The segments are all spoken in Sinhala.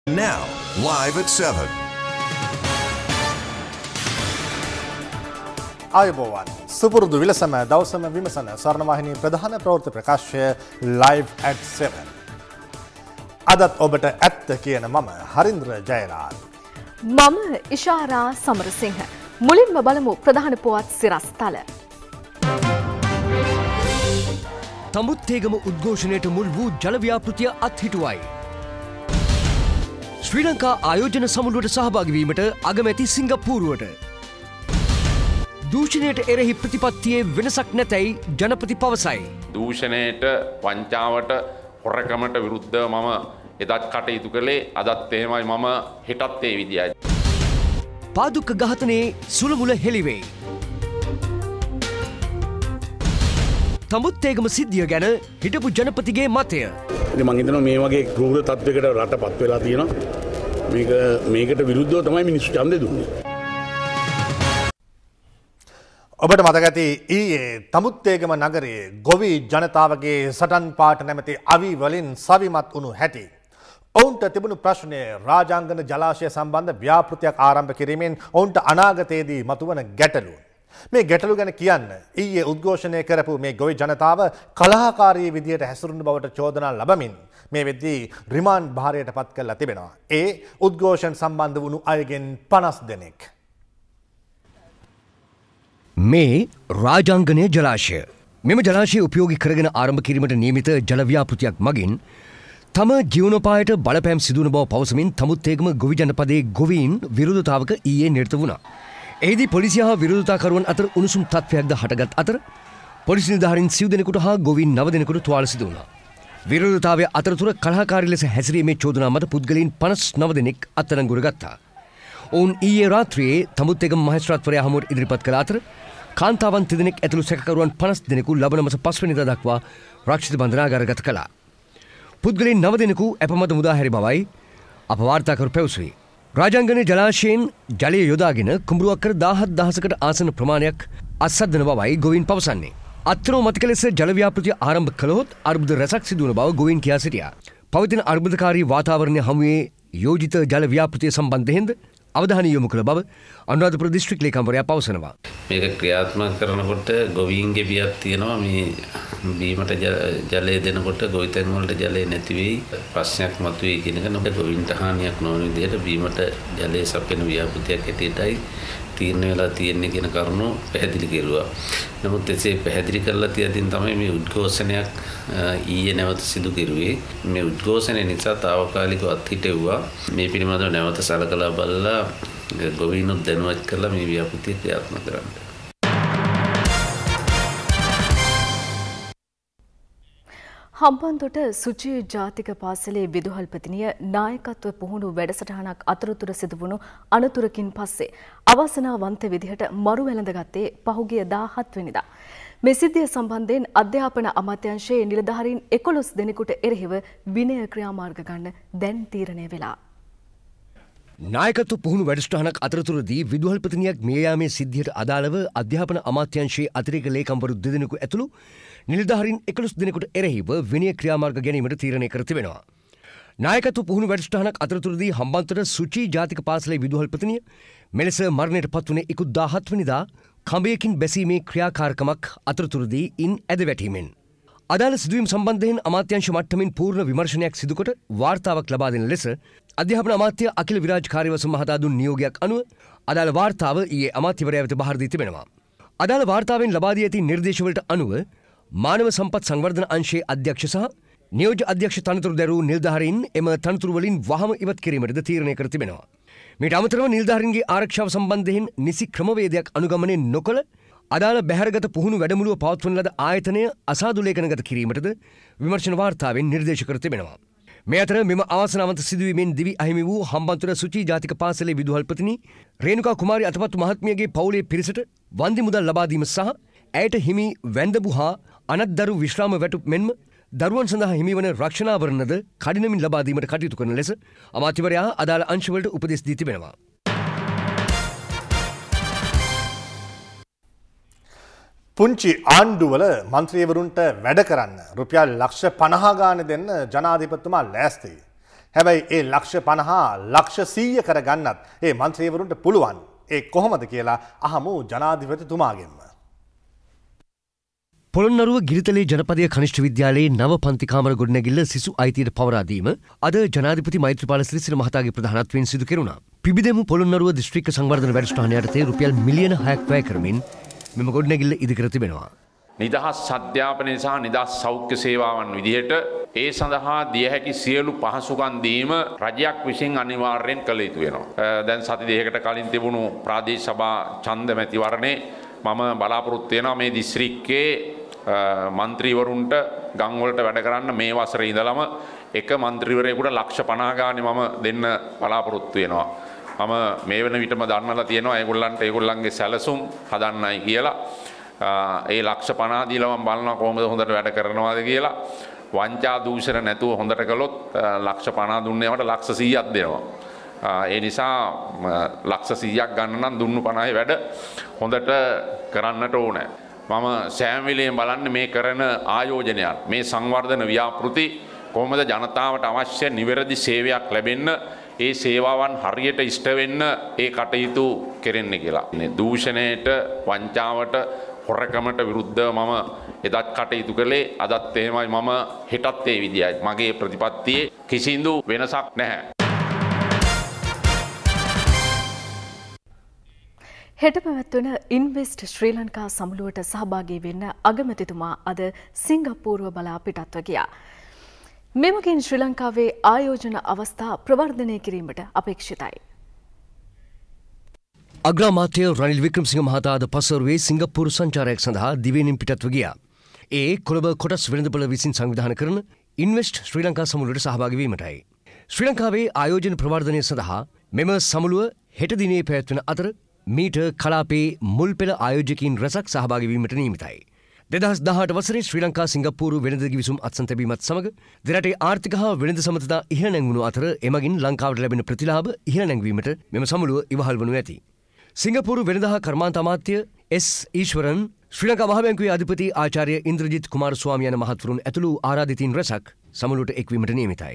Now, live at 7. ආයුබෝවන් සුපුරුදු විලසම දවසම විමසන ස්වර්ණවාහිනී ප්‍රධාන ප්‍රවෘත්ති ප්‍රකාශය live at 7. අදත් ඔබට ඇත්ත කියන මම හරින්ද්‍ර ජයරාජ්. මම ඉෂාරා සමරසිංහ. මුලින්ම බලමු ප්‍රධාන පුවත් සිරස්තල. තමුත්තේගම උද්ඝෝෂණයට මුල් වූ ජල ව්‍යාපෘතිය අත්හිටුවයි. ශ්‍රී ලංකා ආයෝජන සමුළුවට සහභාගී වීමට අගමැති සිංගප්පූරුවට. දූෂණයට එරෙහි ප්‍රතිපත්තියේ වෙනසක් නැතැයි ජනපති පවසයි. දූෂණයට වංචාවට හොරකමට විරුද්ධව මම එදත් කටයුතු කළේ අදත් එහෙමයි මම හෙටත් ඒ විදියයි. පාදුක්ක ඝාතනයේ සුළමුල හෙළිවෙයි. තමුත්තේගම සිද්ධිය ගැන හිටපු ජනපතිගේ මතය. මං හිතනවා මේ වගේ ක්‍රූර තත්වයකට රටපත් වෙලා තියෙනවා. මේකට විරුද්ධව තමයි මිනිස්සු ඡන්දය දුන්නේ. ඔබට මතක ඇති ඊයේ තමුත්තේගම නගරයේ ගොවි ජනතාවගේ සටන් පාට නැමැති අවි වලින් සවිමත් වුණු හැටි. ඔවුන්ට තිබුණු ප්‍රශ්නය රාජාංගන ජලාශය සම්බන්ධ ව්‍යාපෘතියක් ආරම්භ කිරීමෙන් ඔවුන්ට අනාගතයේදී මතුවන ගැටලු. මේ ගැටලු ගැන කියන්න ඊයේ උද්ඝෝෂණය කරපු මේ ගොවි ජනතාව කලහකාරී විදියට හැසිරුණු බවට චෝදනා ලබමින් මේ වෙද්දී රිමාන්ඩ් භාරයට පත් කරලා තිබෙනවා. ඒ උද්ඝෝෂණ සම්බන්ධ වුණු අයගෙන් 50 දෙනෙක්. මේ රාජාංගනය ජලාශය. මෙම ජලාශය උපයෝගී කරගෙන ආරම්භ කිරීමට නියමිත ජල ව්‍යාපෘතියක් මගින් තම ජීවනෝපායට බලපෑම් සිදුවන බව පවසමින් තමුත්තේගම ගොවි ජනපදයේ ගොවීන් විරෝධතාවක ඊයේ නිරත වුණා. එහිදී පොලිසිය හා විරෝධතාකරුවන් අතර උණුසුම් තත්ත්වයක්ද හටගත් අතර පොලිස් නිලධාරීන් 9 දෙනෙකුට හා ගොවීන් 9 දෙනෙකුට තුවාල සිදු වුණා. විරෝධතාවය අතරතුර කලහකාරී ලෙස හැසිරීමේ චෝදනා මත පුද්ගලයන් 59 දෙනෙක් අත්අඩංගුවට ගත්තා. ඔවුන් ඊයේ රාත්‍රියේ තමුත්තේගම මහේස්ත්‍රාත්වරයා හමුවට ඉදිරිපත් කළ අතර කාන්තාවන් 3 දෙනෙක් ඇතුළු සැකකරුවන් 50 දෙනෙකු ලබන මාස 5 වෙනිදා දක්වා රක්ෂිත බන්ධනාගාරගත කළා. පුද්ගලයන් 9 දෙනෙකු අපමත මුදා හැරි බවයි අප වාර්තාකරු පැවසුවේ. රාජාංගනයේ ජලාශයෙන් ජලය යොදාගෙන කුඹුරු අක්කර 17000කට ආසන ප්‍රමාණයක් අත්සද්දන බවයි ගොවීන් පවසන්නේ. අත්නෝමතික ලෙස ජල ව්‍යාපෘතිය ආරම්භ කළහොත් අර්බුද රැසක් සිදුවන බව ගොවීන් කියා සිටියා. පවතින අර්බුදකාරී වාතාවරණය හමුවේ යෝජිත ජල ව්‍යාපෘතිය සම්බන්ධයෙන්ද අවධානය යොමු කළ බව අනුරාධපුර දිස්ත්‍රික් ලේකම්වරයා පවසනවා. මේක ක්‍රියාත්මක කරනකොට ගොවීන්ගේ බියක් තියෙනවා. මේ බීමට ජලය දෙනකොට ගොවිතැන් වලට ජලය නැති වෙයි ප්‍රශ්නයක් මතුවේ කියන එක නේද? ගොවීන්ට හානියක් නොවන විදිහට බීමට ජලය සපයන ව්‍යාපෘතියක් ඇටියටයි තීරණය වෙලා තියෙන්නේ කියන කරුණු පැහැදිලි කෙරුවා. නමුත් එසේ පැහැදිලි කරලා තියදින් තමයි මේ උද්ඝෝෂණයක් ඊයේ නැවත සිදු කෙරුවේ. මේ උද්ඝෝෂණය නිසා తాවකාලිකව අත්හිටෙව්වා. මේ පිළිබඳව නැවත සලකලා බලලා ගොවීනුත් දැනුවත් කරලා මේ ව්‍යාපෘතිය ක්‍රියාත්මක කරන්න. හම්බන්තොට සුචි ජාතික පාසලේ විදුහල්පතිනිය නායකත්ව පුහුණු වැඩසටහනක් අතරතුර සිදුවුණු අනතුරකින් පස්සේ අවසනාවන්ත විදිහට මරු වැළඳගත්තේ පහුගිය 17 වෙනිදා. මේ සිද්ධිය සම්බන්ධයෙන් අධ්‍යාපන අමාත්‍යාංශයේ නිලධාරීන් 11 දෙනෙකුට එරෙහිව විනය ක්‍රියාමාර්ග ගන්න දැන් තීරණය වෙලා. නායකත්ව පුහුණු වැඩසටහනක් අතරතුරදී විදුහල්පතිනියක් මිය යාමේ සිද්ධියට අදාළව අධ්‍යාපන අමාත්‍යාංශයේ අතිරේක ලේකම්වරු 2 දෙනෙකු ඇතුළු නිලධාරීන් 11 දෙනෙකුට එරෙහිව විනය ක්‍රියාමාර්ග ගැනීමට තීරණය කර තිබෙනවා. නායකත්ව පුහුණු වැඩසටහනක් අතරතුරදී හම්බන්තොට සුචි ජාතික පාසලේ විදුහල්පතිනිය මෙලෙස මරණයට පත්වුණේ ඉකුත් 17 වෙනිදා කඹයකින් බැසීමේ ක්‍රියාකාරකමක් අතරතුරදී ඉන් ඇද වැටීමෙන්. අදාළ සිදුවීම් සම්බන්ධයෙන් අමාත්‍යාංශ මට්ටමින් පූර්ණ විමර්ශනයක් සිදුකොට වාර්තාවක් ලබා දෙන ලෙස අධ්‍යාපන අමාත්‍ය අකිල විරාජ් කාර්යවසම් මහතා දුන් නියෝගයක් අනුව අදාළ වාර්තාව ඊයේ අමාත්‍යවරයා වෙත බහර දී තිබෙනවා. අදාළ වාර්තාවෙන් ලබා දී ඇති නිර්දේශවලට අනුව මානව සම්පත් සංවර්ධන අංශයේ අධ්‍යක්ෂ සහ නියෝජ්‍ය අධ්‍යක්ෂ තනතුරු දැරූ නිලධාරීන් එම තනතුරු වලින් වහම ඉවත් කිරීමටද තීරණය කර තිබෙනවා. මීට අමතරව නිලධාරීන්ගේ ආරක්ෂාව සම්බන්ධයෙන් නිසි ක්‍රමවේදයක් අනුගමනය නොකළ අදාළ බැහැරගත පුහුණු වැඩමුළුව පවත්වන ලද ආයතනය අසාදු ලේඛනගත කිරීමටද විමර්ශන වාර්තාවෙන් නිර්දේශ කර තිබෙනවා. මේ අතර මෙම අවසනාවන්ත සිදුවීමෙන් දිවි අහිමි වූ හම්බන්තොට සුචි ජාතික පාසලේ විදුහල්පතිනි රේණුකා කුමාරි අතපත්තු මහත්මියගේ පවුලේ පිරිසට වන්දි මුදල් ලබා දීම සහ ඇයට හිමි වැන්දබු හා අනත්දරු විශ්‍රාම වැටුප් මෙන්ම දරුවන් සඳහා හිමිවන රක්ෂණාවරණද කඩිනමින් ලබා දීමට කටයුතු කරන ලෙස අමාත්‍යවරයා අදාළ අංශවලට උපදෙස් දී තිබෙනවා. පුංචි ආණ්ඩුවල මන්ත්‍රීවරුන්ට වැඩ කරන්න රුපියල් ලක්ෂ 50 ගාන දෙන්න ජනාධිපතිතුමා ලෑස්තියි. හැබැයි ඒ ලක්ෂ 50 ලක්ෂ 100 කරගන්නත් ඒ മന്ത്രിවරුන්ට පුළුවන්. ඒ කොහොමද කියලා අහමු ජනාධිපතිතුමාගෙන්ම. පොළොන්නරුව ගිරිතලේ ජනපදීය කනිෂ්ඨ විද්‍යාලයේ නව පන්ති කාමර ගොඩනැගිල්ල සිසු අයිතියට පවරා දීම අද ජනාධිපති මෛත්‍රීපාල සිරිසේන මහතාගේ ප්‍රධානත්වයෙන් සිදු කෙරුණා. පිබිදෙමු පොළොන්නරුව දිස්ත්‍රික්ක සංවර්ධන වැඩසටහන යටතේ රුපියල් මිලියන 6ක් වැය කරමින් මෙම ගොඩනැගිල්ල ඉදිකර තිබෙනවා. නිදහස් අධ්‍යාපනය සහ නිදහස් සෞඛ්‍ය සේවාවන් විදිහට ඒ සඳහා දිය හැකි සියලු පහසුකම් දීම රජයක් විසින් අනිවාර්යෙන් කළ යුතු වෙනවා. දැන් සති දෙකකට කලින් තිබුණු ප්‍රාදේශ සභා ඡන්ද මැතිවරණේ මම බලාපොරොත්තු වෙනවා මේ දිස්ත්‍රික්කයේ මන්ත්‍රීවරුන්ට ගම් වලට වැඩ කරන්න මේ වසරේ ඉඳලම එක මන්ත්‍රීවරයෙකුට ලක්ෂ 50 ගානේ මම දෙන්න බලාපොරොත්තු වෙනවා. මම මේ වෙන විටම දන්නලා තියෙනවා ඒගොල්ලන්ට ඒගොල්ලන්ගේ සැලසුම් හදන්නයි කියලා. ඒ ලක්ෂ 50 දීලා මම බලනවා කොහොමද හොඳට වැඩ කරනවාද කියලා. වංචා දූෂණ නැතුව හොඳට කළොත් ලක්ෂ 50 දුන්නේ මට ලක්ෂ 100ක් දෙනවා. ඒ නිසා ලක්ෂ 100ක් ගන්න නම් දුන්නු 50 වැඩ හොඳට කරන්නට ඕනේ. මම සෑම වෙලේම බලන්නේ මේ කරන ආයෝජනයන් මේ සංවර්ධන ව්‍යාපෘති කොහොමද ජනතාවට අවශ්‍ය නිවැරදි සේවයක් ලැබෙන්න ඒ සේවාවන් හරියට ඉෂ්ට වෙන්න ඒ කටයුතු කෙරෙන්නේ කියලා. දූෂණයට වංචාවට හොරකමට විරුද්ධව මම එදත් කටයුතු කළේ අදත් එහෙමයි මම හෙටත් ඒ විදියයි. මගේ ප්‍රතිපත්තියේ කිසිදු වෙනසක් නැහැ. හෙට පැවැත්වෙන ඉන්වෙස්ට් ශ්‍රී ලංකා සමුළුවට සහභාගී වෙන්න අගමැතිතුමා අද සිංගප්පූරුව බලා පිටත්ව ගියා. මෙමගින් ශ්‍රී ලංකාවේ ආයෝජන අවස්ථා ප්‍රවර්ධනය කිරීමට අපේක්ෂිතයි. අග්‍රාමාත්‍ය රනිල් වික්‍රමසිංහ මහතා අද පසුරුවේ සිංගප්පූරු සංචාරයක් සඳහා දිවයිනින් පිටත්ව ගියා. ඒ කොළඹ කොටස් වෙළඳපොළ විසින් සංවිධානය කරන ඉන්වෙස්ට් ශ්‍රී ලංකා සමුළුවට සහභාගී වීමටයි. ශ්‍රී ලංකාවේ ආයෝජන ප්‍රවර්ධනය සඳහා මෙම සමුළුව හෙට දිනේ පැවැත්වෙන අතර මීට කලාපේ මුල් පෙළ ආයෝජකයින් රැසක් සහභාගී වීමට නියමිතයි. 2018 වසරේ ශ්‍රී ලංකා සිංගප්පූරු වෙළඳ ගිවිසුම් අත්සන් තැබීමත් සමග දෙරටේ ආර්ථික හා වෙළඳ සමතතා ඉහළ නැංවුණු අතර එමගින් ලංකාවට ලැබෙන ප්‍රතිලාභ ඉහළ නැංවීමට මෙම සමුළුව ඉවහල් වනු ඇති. සිංගප්පූරු වෙළඳ හා කර්මාන්ත අමාත්‍ය එස් ඊශ්වරන් ශ්‍රී ලංකා මහ බැංකුවේ අධිපති ආචාර්ය ඉන්ද්‍රජිත් කුමාරස්වාමී යන මහත්වරුන් ඇතුළු ආරාධිතයින් රැසක් සමුළුවට එක්වීමට නියමිතයි.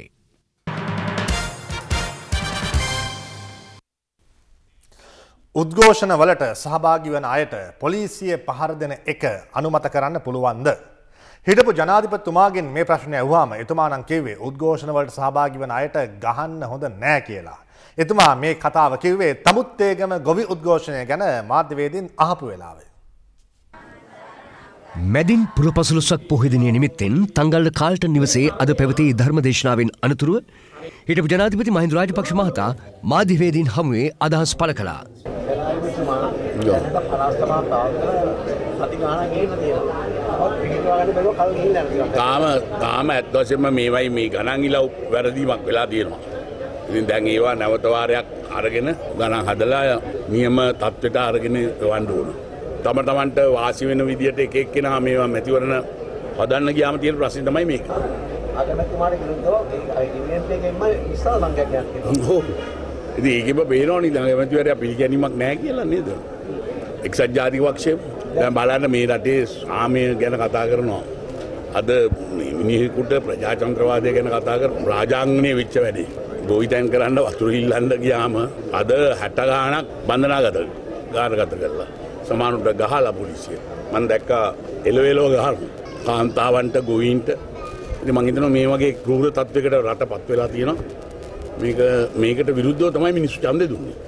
උද්ඝෝෂණ වලට සහභාගී වන අයට පොලිසිය පහර දෙන එක අනුමත කරන්න පුළුවන්ද? හිටපු ජනාධිපතිතුමාගෙන් මේ ප්‍රශ්නය අහුවාම එතුමා නම් කිව්වේ උද්ඝෝෂණ වලට සහභාගී වන අයට ගහන්න හොඳ නෑ කියලා. එතුමා මේ කතාව කිව්වේ තමුත්තේගම ගොවි උද්ඝෝෂණය ගැන මාධ්‍යවේදීන් අහපු වෙලාවේ. මැදින් පුරපසළොස්වක පොහොය දිනය නිමිත්තෙන් තංගල්ල කාල්ටන් නිවසේ අද පැවති ධර්ම දේශනාවෙන් අනතුරුව හිටපු ජනාධිපති මහින්ද රාජපක්ෂ මහතා මාධ්‍යවේදීන් හමුවේ අදහස් පළ කළා. තාම ඇත්ත වශයෙන්ම මේවයි මේ ගණන් ඉලව් වැරදීමක් වෙලා තියෙනවා. ඉතින් දැන් ඒවා නැවත වාරයක් අරගෙන ගණන් හදලා නියම තත්ත්වයට අරගෙන යවන්න ඕන. තමන්ට වාසි වෙන විදියට එක එක්කෙනා මේවා මැතිවරණ හදන්න ගියාම තියෙන ප්‍රශ්නේ තමයි මේක. අගමැතිතුමාට විරුද්ධව ඒ ඉවෙන්ට් එකෙන්ම ඉස්සර ලංකයක් යනවා. ඔව්. ඉතින් ඒකෙම බේරෝනි අගමැතිවරයා පිළිගැනීමක් නැහැ කියලා නේද? එක්සත් ජාතික පක්ෂය දැන් බලන්න මේ රටේ සාමය ගැන කතා කරනවා. අද මිනිහෙකුට ප්‍රජාතන්ත්‍රවාදය ගැන කතා කර රාජාංගනයේ වෙච්ච වැඩේ. ගොවිතැන් කරන්න වතුර ඉල්ලන්න ගියාම අද 60 ගාණක් බන්ධනාගත කරලා සමානුට ගහලා පොලිසිය. මම දැක්කා එළවෙලෝ ගහනවා. කාන්තාවන්ට ගොවීන්ට. ඉතින් මම හිතනවා මේ වගේ ක්‍රූර තත්වයකට රටපත් වෙලා තියෙනවා. මේකට විරුද්ධව තමයි මිනිස්සු ඡන්දෙ දුන්නේ.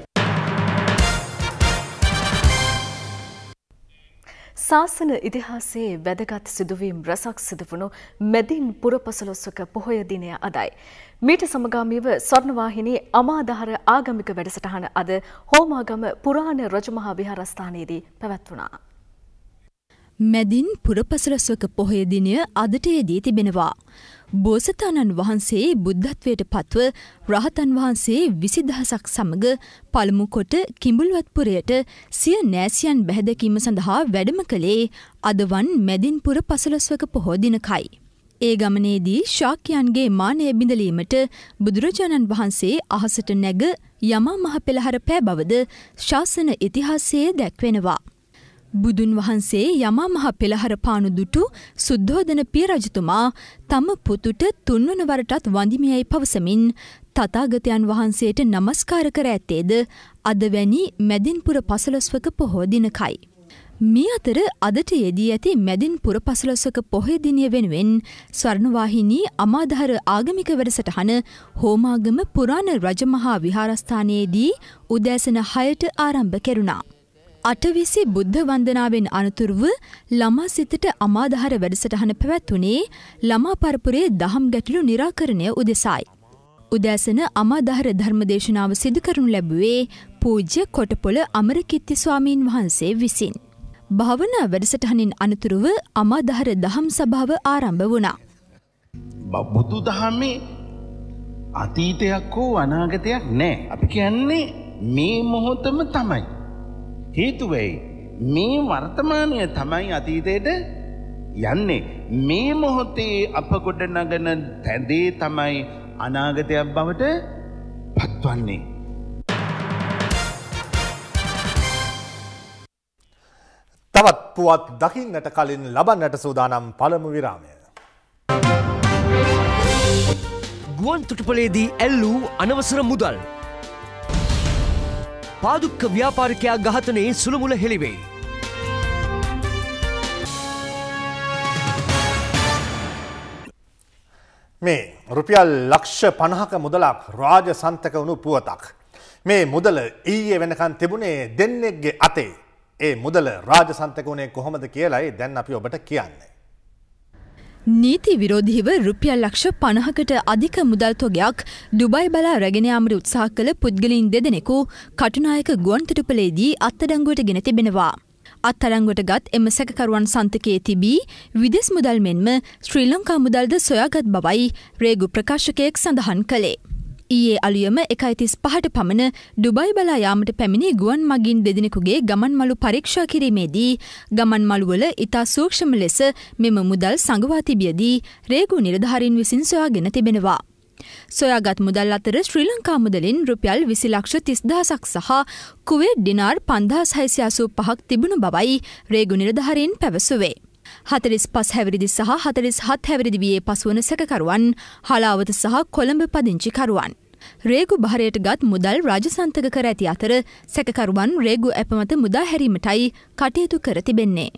ශාසන ඉතිහාසයේ වැදගත් සිදුවීම් රැසක් සිදුවුණු මැදින් පුරපසළොස්වක පොහොය දිනය අදයි. මීට සමගාමීව ස්වර්ණවාහිනී අමාදහර ආගමික වැඩසටහන අද හෝමාගම පුරාණ රජමහා විහාරස්ථානයේදී පැවැත්වුණා. මැදින් පුරපසළොස්වක පොහොය දිනය අදට යෙදී තිබෙනවා. බෝසතාණන් වහන්සේ බුද්ධත්වයට පත්ව රහතන් වහන්සේ 20000ක් සමග පළමු කොට කිඹුල්වත්පුරයට සිය නෑසියන් බැහැදකීම සඳහා වැඩම කළේ අදවන් මැදින් පුර පසළොස්වක පොහෝ දිනකයි. ඒ ගමනේදී ශාක්‍යයන්ගේ මානය බිඳලීමට බුදුරජාණන් වහන්සේ අහසට නැග යමා මහ පෙළහර පෑ බවද ශාසන ඉතිහාසයේ දැක්වෙනවා. බුදුන් වහන්සේ යමා මහ පෙළහර පානු දුටු සුද්ධෝදන පිය රජතුමා තම පුතුට තුන්වන වරටත් වඳිමියයි පවසමින් තථාගතයන් වහන්සේට නමස්කාර කර ඇත්තේද අද වැනි මැදින්පුර 15වක පොහෝ දිනකයි. මේ අතර අදට යෙදී ඇති මැදින්පුර 15වක පොහොය දිනය වෙනුවෙන් ස්වර්ණවාහිනී අමාදහර ආගමික වැඩසටහන හෝමාගම පුරාණ රජමහා විහාරස්ථානයේදී උදෑසන 6ට ආරම්භ කෙරුණා. 8 බුද්ධ වන්දනාවෙන් අනතුරුව ළමා සිතට අමාදහර වැඩසටහන පැවැත්වුණේ ළමා පරපුරේ දහම් ගැටලු නිරාකරණය උදෙසායි. උදෑසන අමාදහර ධර්මදේශනාව සිදු කරනු ලැබුවේ පූජ්‍ය කොටපොළ අමරකිත්ති ස්වාමීන් වහන්සේ විසින්. භාවනා වැඩසටහනින් අනතුරුව අමාදහර දහම් සභාව ආරම්භ වුණා. බුදු දහමේ අතීතයක් හෝ අනාගතයක් නැහැ. අපි කියන්නේ මේ මොහොතම තමයි. හේතුව මේ වර්තමානය තමයි අතීතයට යන්නේ. මේ මොහොතේ අප ගොඩනගන තැදේ තමයි අනාගතයක් බවට පත්වන්නේ. තවත් පුවත් දකින්නට කලින් ලබන්නට සූදානම් පළමු විරාමය. ගුවන් තොටුපළේදී ඇල්ලූ අනවසර මුදල්. පාදුක්ක ව්‍යාපාරිකයා ඝාතනයේ සුළුමුල හෙළිවෙයි. මේ රුපියල් ලක්ෂ 50ක මුදලක් රාජ සන්තක වුණු පුවතක්. මේ මුදල ඊයේ වෙනකන් තිබුණේ දෙන්නෙක්ගේ අතේ. ඒ මුදල රාජ සන්තක වුණේ කොහොමද කියලායි දැන් අපි ඔබට කියන්නේ. නීති විරෝධීව රුපියල් ලක්ෂ 50කට අධික මුදල් තොගයක් ඩුබයි බලා රැගෙන යාමට උත්සාහ කළ පුද්ගලයන් දෙදෙනෙකු කටුනායක ගුවන්තොටුපළේදී අත්අඩංගුවට ගෙන තිබෙනවා. අත්අඩංගුවට ගත් එම සැකකරුවන් සන්තකයේ තිබී විදෙස් මුදල් මෙන්ම ශ්‍රී ලංකා මුදල්ද සොයාගත් බවයි රේගු ප්‍රකාශකයෙක් සඳහන් කළේ. ඊයේ අලුයම 1:35ට පමණ ඩුබයි බලා යාමට පැමිණි ගුවන් මගින් දෙදෙනෙකුගේ ගමන් මළු පරීක්ෂා කිරීමේදී ගමන් මළුවල ඉතා සූක්ෂම ලෙස මෙම මුදල් සංගවා තිබියදී රේගු නිලධාරීන් විසින් සොයාගෙන තිබෙනවා. සොයාගත් මුදල් අතර ශ්‍රී ලංකා මුදලින් රුපියල් 20,30,000ක් සහ කුවේට් ඩිනාර් 5,685ක් තිබුණු බවයි රේගු නිලධාරීන් පැවසුවේ. 45 හැවිරිදි සහ 47 හැවිරිදි වියේ පසුවන සැකකරුවන් හලාවත සහ කොළඹ පදිංචිකරුවන්. රේගු භාරයට ගත් මුදල් රාජසන්තක කර ඇති අතර සැකකරුවන් රේගු ඇප මත මුදා හැරීමටයි කටයුතු කර තිබෙන්නේ.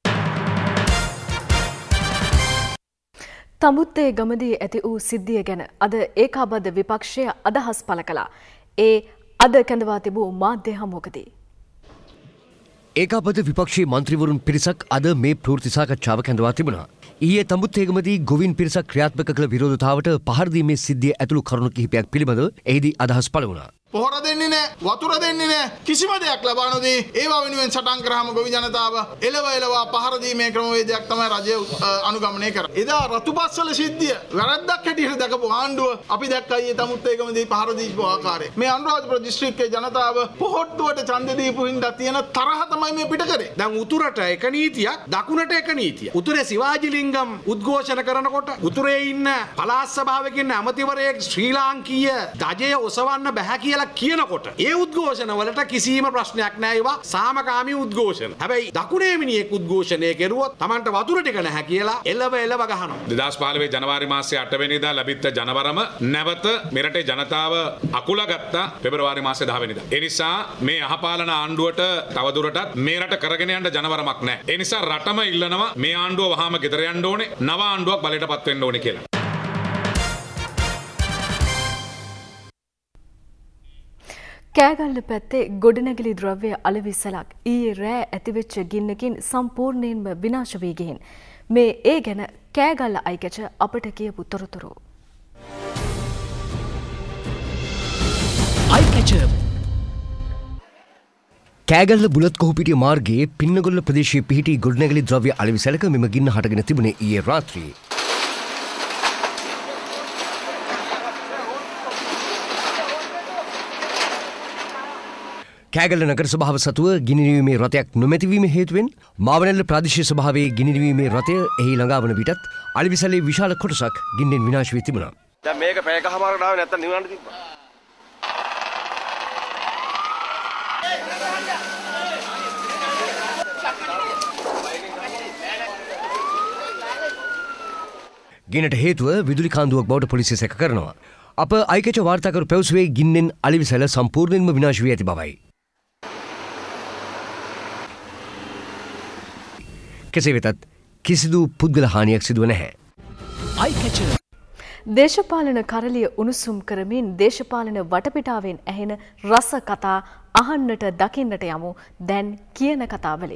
තමුත්තේ ගමදී ඇති වූ සිද්ධිය ගැන අද ඒකාබද්ධ විපක්ෂය අදහස් පළ කළා. ඒ අද කැඳවා තිබූ මාධ්‍ය හමුවකදී ඒකාබද්ධ විපක්ෂයේ මන්ත්‍රීවරුන් පිරිසක් අද මේ ප්‍රවෘත්ති සාකච්ඡාව කැඳවා තිබුණා. ඊයේ තඹුත්තේගමදී ගොවින් පිරිසක් ක්‍රියාත්මක කළ විරෝධතාවට පහර දීමේ සිද්ධිය ඇතුළු කරුණු කිහිපයක් පිළිබඳව එහිදී අදහස් පළ වුණා. පොහොර දෙන්නේ නැහැ, වතුර දෙන්නේ නැහැ, කිසිම දෙයක් ලබා නොදී ඒවා වෙනුවෙන් සටන් කරාම ගොවි ජනතාව එලවා පහර දීමේ ක්‍රමවේදයක් තමයි රජය අනුගමනය කරන්නේ. එදා රතුපස්වල සිද්ධිය වැරද්දක් හැටියට දැකපු ආණ්ඩුව අපි දැක්කා ඊයේ තමුත්තේගමදී පහර දීපු ආකාරය. මේ අනුරාධපුර දිස්ත්‍රික්කයේ ජනතාව පොහොට්ටුවට ඡන්ද දීපු හින්දා තියෙන තරහ තමයි මේ පිට කරේ. දැන් උතුරට එක නීතියක්, දකුණට එක නීතියක්. උතුරේ සිවාජිලිංගම් උද්ඝෝෂණ කරනකොට උතුරේ ඉන්න පළාත් සභාවක ඉන්න අමතිවරයෙක් ශ්‍රී ලාංකීය දජය ඔසවන්න බෑ කියලා කියනකොට ඒ උද්ඝෝෂණ වලට කිසිම ප්‍රශ්නයක් නැහැ. ඒවා සාමකාමී උද්ඝෝෂණ. හැබැයි දකුණේ මිනිහෙක් උද්ඝෝෂණය කෙරුවොත් Tamanට වතුර ටික නැහැ කියලා එළව ගහනවා. 2015 ජනවාරි මාසයේ 8 වෙනිදා ලැබිච්ච ජනවරම නැවත මෙරටේ ජනතාව අකුලගත්තා පෙබරවාරි මාසයේ 10 වෙනිදා. ඒ නිසා මේ අහපාලන ආණ්ඩුවට තවදුරටත් මේ රට කරගෙන යන්න ජනවරමක් නැහැ. ඒ නිසා රටම ඉල්ලනවා මේ ආණ්ඩුව වහාම ගෙදර යන්න ඕනේ, නව ආණ්ඩුවක් බලයටපත් වෙන්න ඕනේ කියලා. කෑගල්ල පැත්තේ ගොඩනැගිලි ද්‍රව්‍ය අලෙවිසලක් ඊයේ රෑ ඇතිවෙච්ච ගින්නකින් සම්පූර්ණයෙන්ම විනාශ වී ගිහින්. මේ ඒ ගැන කෑගල්ල අයිකච අපට කියපු තොරතුරු. කෑගල්ල බුලත් කොහුපිටිය මාර්ගයේ පින්නගොල්ල ප්‍රදේශයේ පිහිටි ගොඩනැගිලි ද්‍රව්‍ය අලෙවිසලක මෙම ගින්න හටගෙන තිබුණේ ඊයේ රාත්‍රියේ. කෑගල්ල නගර සභාව සතුව ගිනිනීමේ රථයක් නොමැතිවීම හේතුවෙන් මාවනැල්ල ප්‍රාදේශීය සභාවේ ගිනිනීමේ රථය එහි ළඟා වන විටත් අලෙවිසලේ විශාල කොටසක් ගින්නෙන් විනාශ වී තිබුණා. දැන් මේක පැයකමාරකට ආවේ නැත්තම් නිවන්න තිබ්බා. ගිනට හේතුව විදුලි කාන්දුවක් බවට පොලිසිය සැක කරනවා. අප අයිකච වාර්තාකරු පැවසුවේ ගින්නෙන් අලිවිසැල සම්පූර්ණයෙන්ම විනාශ වී ඇති බවයි. කෙසේ වෙතත් කිසිදු පුද්ගල හානියක් සිදුව නැහැ. දේශපාලන කරලිය උණුසුම් කරමින් දේශපාලන වටපිටාවෙන් ඇහෙන රස කතා අහන්නට දකින්නට යමු දැන් කියන කතාවලින්.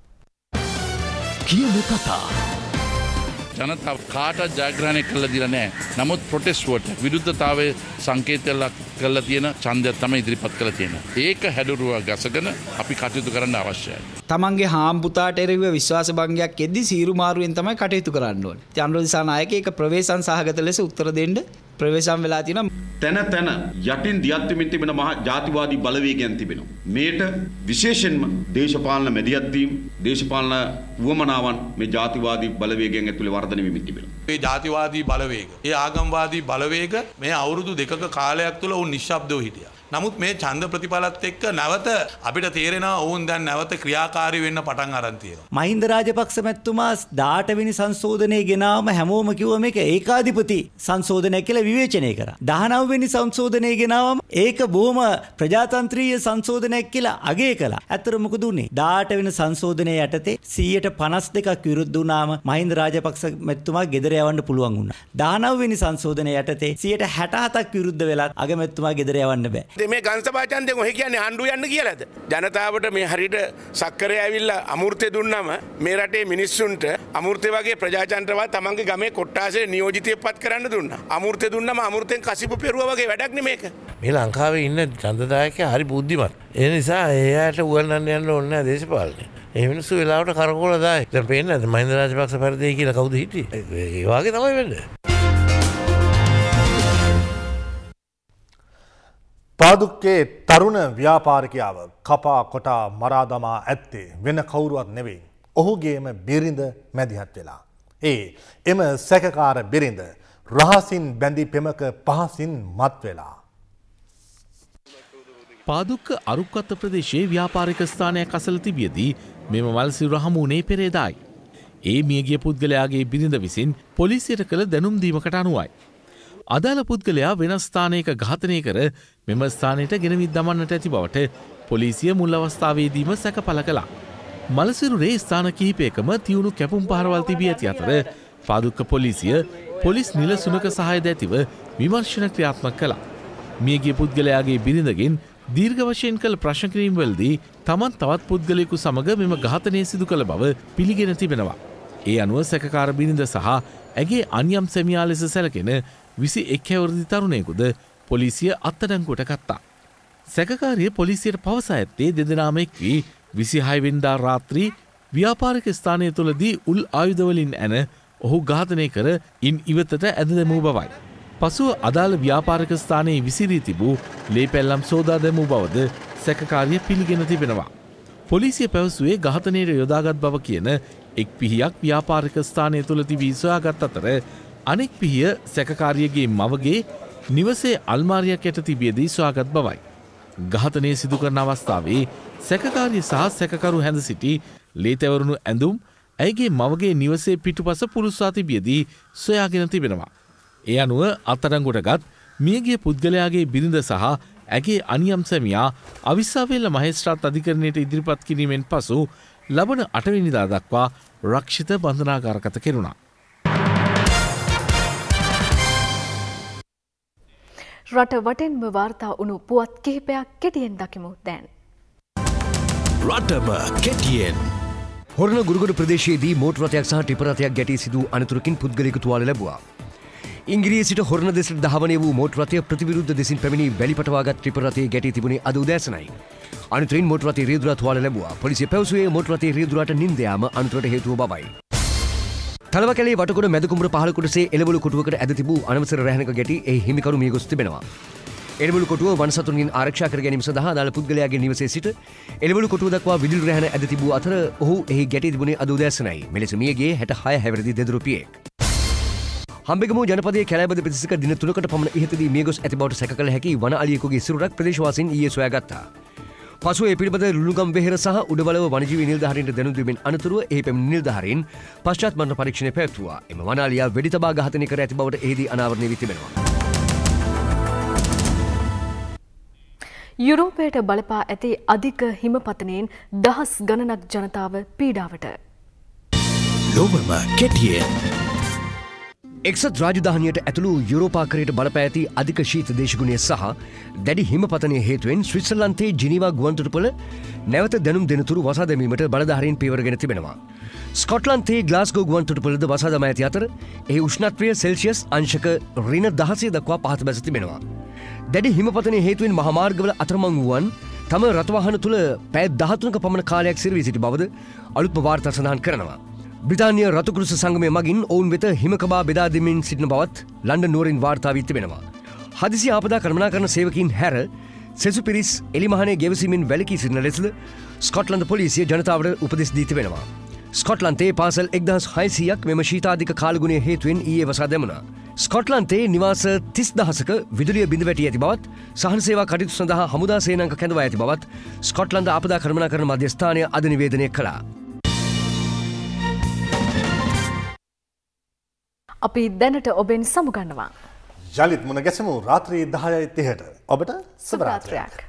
කියන කතා ජනතාව කාටත් ජයග්‍රහණය කළා දිලා නැහැ. නමුත් ප්‍රොටෙස්ට් වලට විරුද්ධතාවයේ සංකේතයක් කළා තියෙන ඡන්දයක් තමයි ඉදිරිපත් කළා තියෙන්නේ. ඒක හැඩරුව ගසගෙන අපි කටයුතු කරන්න අවශ්‍යයි. තමන්ගේ හාම්පුතාට එරෙහිව විශ්වාස භංගයක් එද්දි සීරු මාරුවෙන් තමයි කටයුතු කරන්න ඕනේ. ඉතින් අනුරදිසා නායක ඒක ප්‍රවේශම් සහගත ලෙස උත්තර දෙන්න ප්‍රවේශම් වෙලා තියෙනවා. තන යටින් දියත් වෙමින් තිබෙන මහා ජාතිවාදී බලවේගයන් තිබෙනවා. මේට විශේෂයෙන්ම දේශපාලන මැදිහත් වීම, දේශපාලන වුවමනාවන් මේ ජාතිවාදී බලවේගයන් ඇතුලේ වර්ධනය වෙමින් තිබෙනවා. මේ ජාතිවාදී බලවේග, ඒ ආගම්වාදී බලවේග මේ අවුරුදු දෙකක කාලයක් තුල උන් නිශ්ශබ්දව හිටියා. නමුත් මේ ඡන්ද ප්‍රතිඵලත් එක්ක නැවත අපිට තේරෙනවා ඔවුන් දැන් නැවත ක්‍රියාකාරී වෙන්න පටන් අරන් තියෙනවා. මහින්ද රාජපක්ෂ මැතිතුමා 18 වෙනි සංශෝධනයේ ගෙනාවම හැමෝම කිව්වා මේක ඒකාධිපති සංශෝධනය කියලා විවේචනය කරා. 19 වෙනි සංශෝධනයේ ගෙනාවම ඒක බොහොම ප්‍රජාතන්ත්‍රීය සංශෝධනයක් කියලා අගය කළා. ඇත්තට මොකද උනේ? 18 වෙනි සංශෝධනයේ යටතේ 152ක් විරුද්ධ වුණාම මහින්ද රාජපක්ෂ මැතිතුමා ගෙදර යවන්න පුළුවන් වුණා. 19 වෙනි සංශෝධනයේ යටතේ 167ක් විරුද්ධ වෙලා අගමැතිතුමා ගෙදර යවන්න බෑ. මේ ගංසභා ඡන්දයෙන් ඔහෙ කියන්නේ ආණ්ඩුව යන්න කියලාද? ජනතාවට මේ හරියට සක්කරය ඇවිල්ලා අමෘතේ දුන්නම මේ රටේ මිනිස්සුන්ට අමෘතේ වගේ ප්‍රජාතන්ත්‍රවාද තමන්ගේ ගමේ කොට්ටාසේ නියෝජිතයෙක්පත් කරන්න දුන්නා. අමෘතේ දුන්නම අමෘතෙන් කසිපු පෙරුවා වගේ වැඩක් නේ මේක. මේ ලංකාවේ ඉන්න ඡන්දදායකයා හරි බුද්ධිමත්. ඒ නිසා එයාට උගන්වන්න යන්න ඕනේ නැහැ දේශපාලනේ. ඒ මිනිස්සු වෙලාවට කරකෝල දායි. දැන් පේන්නේ නැද්ද මහින්ද රාජපක්ෂ පරිදේ කියලා කවුද හිටියේ? ඒ වගේ තමයි වෙන්නේ. පාදුක්කේ තරුණ ව්‍යාපාරිකයාව කපා කොටා මරා දමා ඇත්තේ වෙන කවුරුවත් නෙවෙයි. ඔහුගේම බිරිඳ මැදිහත් වෙලා. එම සැකකාර බිරිඳ රහසින් බැඳි පෙමක පහසින් මත් වෙලා. පාදුක්ක අරුක්කත්ත ප්‍රදේශයේ ව්‍යාපාරික ස්ථානයක් අසල තිබියදී මෙම මල්සිරු හමුුණේ පෙරේදායි. ඒ මියගිය පුද්ගලයාගේ බිරිඳ විසින් පොලිසියට කළ දැනුම් දීමකට අනුවයි. අදාළ පුද්ගලයා වෙනස් ස්ථානයක ඝාතනය කර මෙම ස්ථානයට ගෙනවිත් දමන්නට ඇති බවට පොලිසිය මුල් අවස්ථාවේදීම සැක පළ කළා. මලසිරුරේ ස්ථාන කිහිපයකම තියුණු කැපුම් පහරවල් තිබී ඇති අතර පාදුක්ක පොලිසිය පොලිස් නිල සුනක සහායද ඇතිව විමර්ශන ක්‍රියාත්මක කළා. මියගිය පුද්ගලයාගේ බිරිඳගෙන් දීර්ඝ වශයෙන් කළ ප්‍රශ්න කිරීම්වලදී තමන් තවත් පුද්ගලයෙකු සමග මෙම ඝාතනය සිදු කළ බව පිළිගෙන තිබෙනවා. ඒ අනුව සැකකාර බිරිඳ සහ ඇගේ අන්‍යම් සැමියා ලෙස සැලකෙන 21 හැවිරිදි තරුණයෙකුද පොලිසිය අත්අඩංගුවට ගත්තා. සැකකාරිය පොලිසියට පවසා ඇත්තේ දෙදෙනාම එක් වී 26 වෙනිදා රාත්‍රී ව්‍යාපාරික ස්ථානය තුළදී උල් ආයුධවලින් ඇන ඔහු ඝාතනය කර ඉන් ඉවතට ඇද දැමූ බවයි. පසුව අදාළ ව්‍යාපාරික ස්ථානයේ විසිරී තිබූ ලේ පැල්ලම් සෝදා දැමූ බවද සැකකාරිය පිළිගෙන තිබෙනවා. පොලිසිය පැවසුවේ ඝාතනයට යොදාගත් බව කියන එක් පිහියක් ව්‍යාපාරික ස්ථානය තුළ තිබී සොයාගත් අතර අනෙක් පිහිය සැකකාරියගේ මවගේ නිවසේ අල්මාරියක් යට තිබියදී සොයාගත් බවයි. ඝාතනය සිදු කරන අවස්ථාවේ සැකකාරිය සහ සැකකරු හැඳ සිටි ලේතැවරුණු ඇඳුම් ඇයගේ මවගේ නිවසේ පිටුපස පුරුස්සා තිබියදී සොයාගෙන තිබෙනවා. ඒ අනුව අත්අඩංගුවටගත් මියගිය පුද්ගලයාගේ බිරිඳ සහ ඇගේ අනියම් සැමියා අවිස්සාවේල්ල මහේස්ත්‍රාත් අධිකරණයට ඉදිරිපත් කිරීමෙන් පසු ලබන 8 වෙනිදා දක්වා රක්ෂිත බන්ධනාගාරගත කෙරුණා. රට වටෙන්ම වාර්තා වුණු පුවත් කිහිපයක් කෙටියෙන් දකිමු දැන්. රටම කෙටියෙන්. හොරණ ගුරුගොඩ ප්‍රදේශයේදී මෝටර් රථයක් සහ ටිපර් රථයක් ගැටී සිදු අනතුරකින් පුද්ගලයෙකු තුවාල ලැබුවා. ඉංග්‍රීසි සිට හොරණ දෙසට දහවනය වූ මෝටර් රථය ප්‍රතිවිරුද්ධ දෙසින් පැමිණි වැලිපටවාගත් ටිපර් රථයේ ගැටී තිබුණේ අද උදෑසනයි. අනතුරින් මෝටර් රථයේ රියදුරා තුවාල ලැබුවා. පොලිසිය පැවසුවේ මෝටර් රථයේ රියදුරාට නිින්ද යාම අනතුරට හේතුව බවයි. තලවකැලේ වටකොඩ මැදකුඹුර පහළ කොටසේ එළවලු කොටුවකට ඇද තිබූ අනවසර රැහැනක ගැටි එහි හිමිකරු මිය ගොස් තිබෙනවා. එළවලු කොටුව වනසතුන්ගෙන් ආරක්ෂා කර ගැනීම සඳහා අදාළ පුද්ගලයාගේ නිවසේ සිට එළවලු කොටුව දක්වා විදුලි රැහැන ඇද තිබූ අතර ඔහු එහි ගැටී තිබුණේ අද උදෑසනයි. මෙලෙස මිය ගියේ 66 හැවිරිදි දෙදරුපියෙක්. හම්බෙගමුව ජනපදයේ කැලෑබද ප්‍රදේශයක දින 3කට පමණ ඉහතදී මිය ගොස් ඇති බවට සැක කළ හැකි වන අලියෙකුගේ සිරුරක් ප්‍රදේශවාසීන් ඊයේ සොයාගත්තා. පසුව ඒ පිළිබඳ ලුණුගම් වෙහෙර සහ උඩවලව වනජීවී නිලධාරීන්ට දැනුම් දීමෙන් අනතුරුව එහි පැමිණි නිලධාරීන් පශ්චාත් මරණ පරීක්ෂණය පැවැත්වුවා. එම වනාලියා වෙඩි තබා ඝාතනය කර ඇති බවට එහිදී අනාවරණය වී තිබෙනවා. යුරෝපයට බලපා ඇති අධික හිමපතනයෙන් දහස් ගණනක් ජනතාව පීඩාවට. ලොවම කෙටියෙන් එක්සත් රාජධානියට ඇතුළු යුරෝපාකරයට බලපෑ ඇති අධික ශීත දේශගුණය සහ දැඩි හිමපතනය හේතුවෙන් ස්විට්සර්ලන්තයේ ජිනීවා ගුවන්තොටුපළ නැවත දැනුම් දෙනතුරු වසා දැමීමට බලධාරීන් පියවරගෙන තිබෙනවා. ස්කොට්ලන්තයේ ග්ලාස්ගෝ ගුවන්තොටුපළද වසා දමා ඇති අතර එහි උෂ්ණත්වය සෙල්සියස් අංශක ඍණ 16 දක්වා පහත බැස තිබෙනවා. දැඩි හිමපතනය හේතුවෙන් මහමාර්ගවල අතරමං වූවන් තම රථවාහන තුළ පැය 13ක පමණ කාලයක් සිරවී සිටි බවද අලුත්ම වාර්තා සඳහන් කරනවා. බ්‍රිතාන්‍ය රතුකෘෂ සංගමය මගින් ඔවුන් වෙත හිමකබා බෙදා දෙමින් සිටින බවත් ලන්ඩන් නුවරින් වාර්තා වී තිබෙනවා. හදිසි ආපදා කළමනාකරණ සේවකීන් හැර සෙසු පිරිස් එලිමහනේ ගෙවසීමෙන් වැළකී සිටින ලෙසද ස්කොට්ලන්ත පොලිසිය ජනතාවට උපදෙස් දී තිබෙනවා. ස්කොට්ලන්තයේ පාසල් 1600ක් මෙම ශීතාධික කාලගුණය හේතුවෙන් ඊයේ වසා දැමුණා. ස්කොට්ලන්තයේ නිවාස 30,000ක විදුලිය බිඳ වැටී ඇති බවත් සහන සේවා කටයුතු සඳහා හමුදා සේනාංක කැඳවා ඇති බවත් ස්කොට්ලන්ත ආපදා කළමනාකරණ මධ්‍යස්ථානය අද නිවේදනය කළා. අපි දැනට ඔබෙන් සමුගන්නවා. යලිත් මුණ ගැසමු රාත්‍රී 10:30ට. ඔබට සුබ රාත්‍රියක්.